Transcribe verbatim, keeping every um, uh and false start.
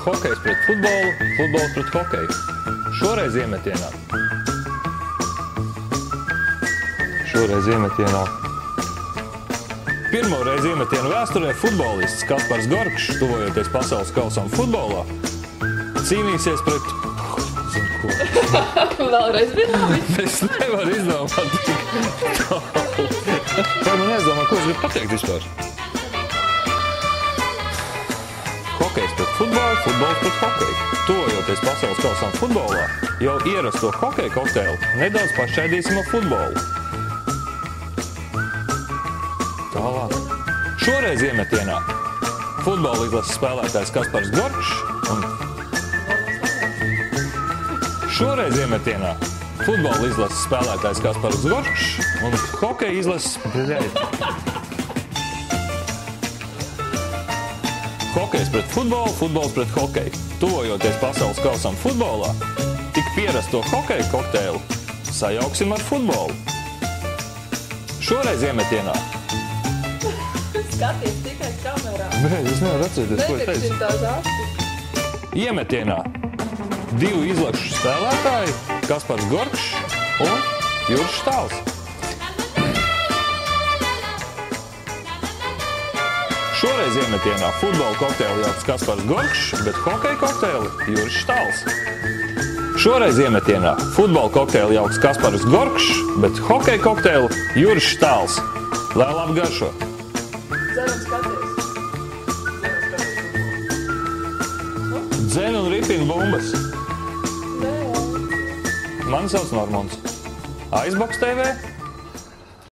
hokejs pret futbolu, futbols pret hokeju. Šoreiz iemetienā. Šoreiz iemetienā. Pirmo reizi iemetienu vēsturē futbolists Kaspars Gorkšs, tuvojoties pasaules kausam futbolā, cīnīsies pret... Zinu, ko. Vēlreiz vienādi. Es nevaru izdomāt tik tālu. Vai man jāizdomā, ko es gribu pateikt vispār? Hokejs pret futbolu, futbols pret hokeju. Tuvojoties pasaules kausam futbolā, jau ierasto hokeja kokteili nedaudz pašķaidīsim ar futbolu. Tālāk. Šoreiz iemetienā futbola izlases spēlētājs Kaspars Gorkšs un Šoreiz iemetienā futbola izlases spēlētājs Kaspars Gorkšs un hokeja izlases... Hokejs pret futbolu, futbols pret hokeju. Tuvojoties pasaules kausam futbolā, tik pierasto hokeja kokteili sajauksim ar futbolu. Šoreiz iemetienā Skaties tikai kamerā. Nē, es nevaru atcerēties, ko es teicu. Netiksim tās asti. Iemetienā divu izlašu spēlētāji, Kaspars Gorkšs un Juris Štāls. Šoreiz iemetienā futbola kokteili jaukts Kaspars Gorkšs, bet hokeja kokteili Juris Štāls. Šoreiz iemetienā futbola kokteili jaukts Kaspars Gorkšs, bet hokeja kokteili Juris Štāls. Lai labi garšo! Dzenam skaties. Dzen un ripina bumbas. Nē. Mani sauc Normons. Aizboks T V.